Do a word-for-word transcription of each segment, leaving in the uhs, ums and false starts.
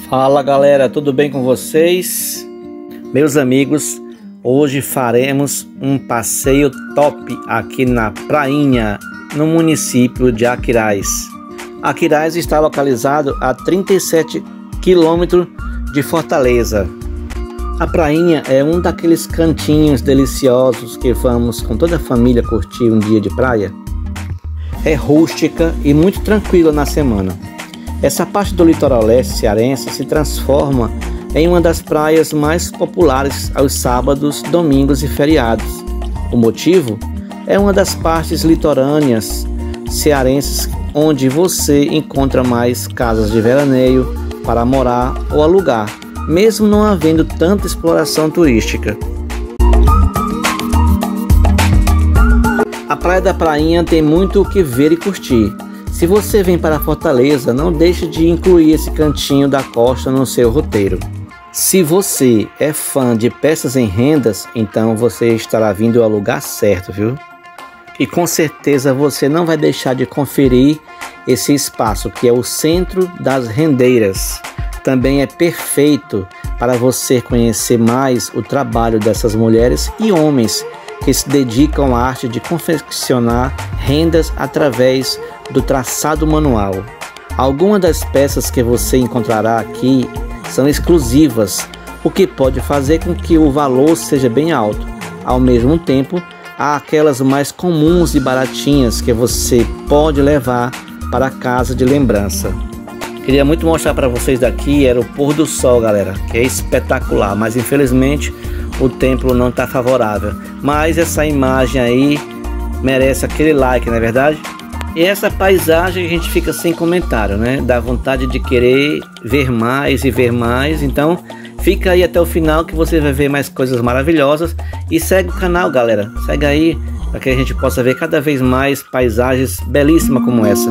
Fala galera, tudo bem com vocês? Meus amigos, hoje faremos um passeio top aqui na Prainha, no município de Aquiraz. Aquiraz está localizado a trinta e sete quilômetros de Fortaleza. A Prainha é um daqueles cantinhos deliciosos que vamos com toda a família curtir um dia de praia. É rústica e muito tranquila na semana. Essa parte do litoral leste cearense se transforma em uma das praias mais populares aos sábados, domingos e feriados. O motivo é uma das partes litorâneas cearenses onde você encontra mais casas de veraneio para morar ou alugar, mesmo não havendo tanta exploração turística. A Praia da Prainha tem muito o que ver e curtir. Se você vem para Fortaleza, não deixe de incluir esse cantinho da costa no seu roteiro. Se você é fã de peças em rendas, então você estará vindo ao lugar certo, viu? E com certeza você não vai deixar de conferir esse espaço que é o Centro das Rendeiras. Também é perfeito para você conhecer mais o trabalho dessas mulheres e homens que se dedicam à arte de confeccionar rendas através do traçado manual. Algumas das peças que você encontrará aqui são exclusivas, o que pode fazer com que o valor seja bem alto. Ao mesmo tempo, há aquelas mais comuns e baratinhas que você pode levar para casa de lembrança. Queria muito mostrar para vocês daqui, era o pôr do sol, galera, que é espetacular, mas infelizmente o tempo não está favorável. Mas essa imagem aí merece aquele like, não é verdade? E essa paisagem a gente fica sem comentário, né? Dá vontade de querer ver mais e ver mais. Então fica aí até o final que você vai ver mais coisas maravilhosas. E segue o canal, galera. Segue aí para que a gente possa ver cada vez mais paisagens belíssimas como essa.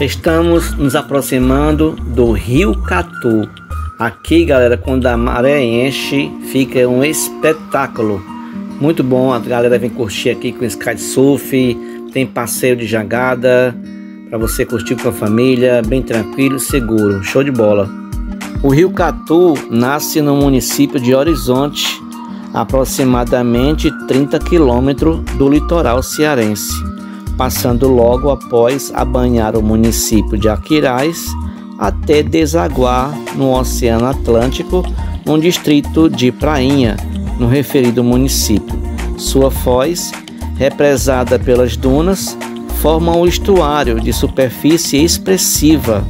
Estamos nos aproximando do Rio Catu. Aqui, galera, quando a maré enche, fica um espetáculo. Muito bom, a galera vem curtir aqui com Sky Surf, tem passeio de jangada para você curtir com a família, bem tranquilo, seguro, show de bola. O Rio Catu nasce no município de Horizonte, aproximadamente trinta quilômetros do litoral cearense, passando logo após a banhar o município de Aquiraz até desaguar no Oceano Atlântico, no distrito de Prainha, no referido município. Sua foz, represada pelas dunas, forma um estuário de superfície expressiva.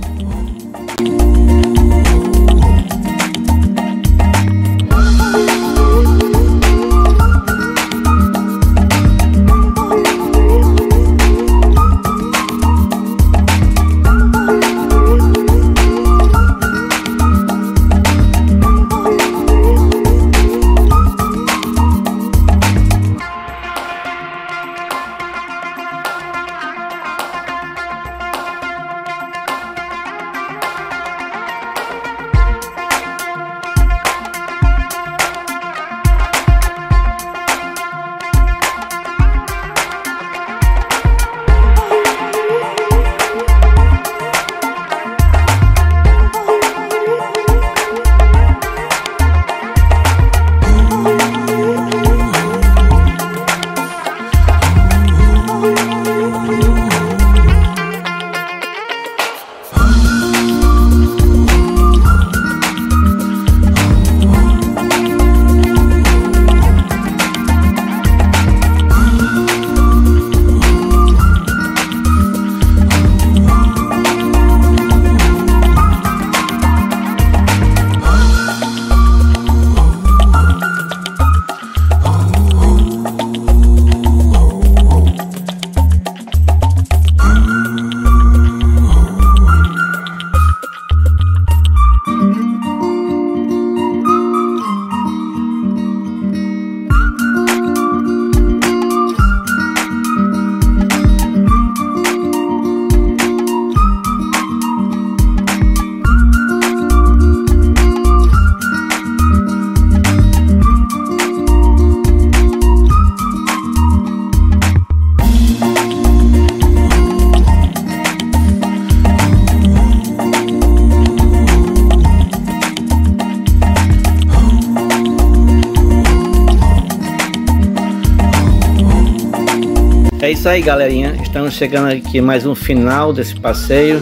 É isso aí, galerinha, estamos chegando aqui mais um final desse passeio.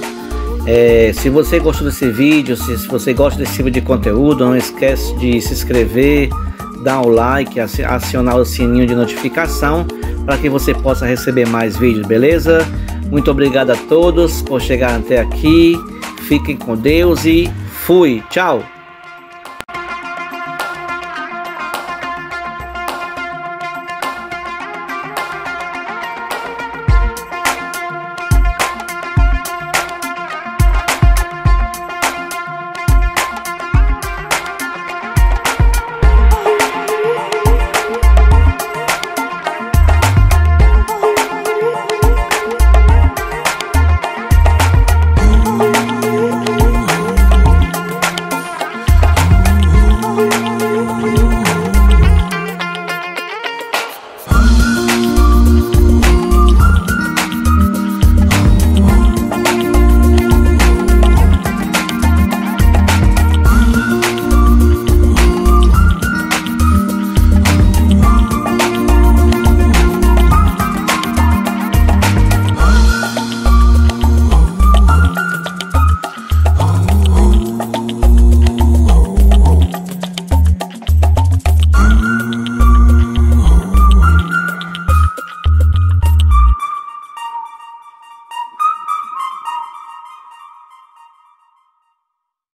É, se você gostou desse vídeo, se, se você gosta desse tipo de conteúdo, não esquece de se inscrever, dar um like, acionar o sininho de notificação para que você possa receber mais vídeos, beleza? Muito obrigado a todos por chegar até aqui, fiquem com Deus e fui, tchau!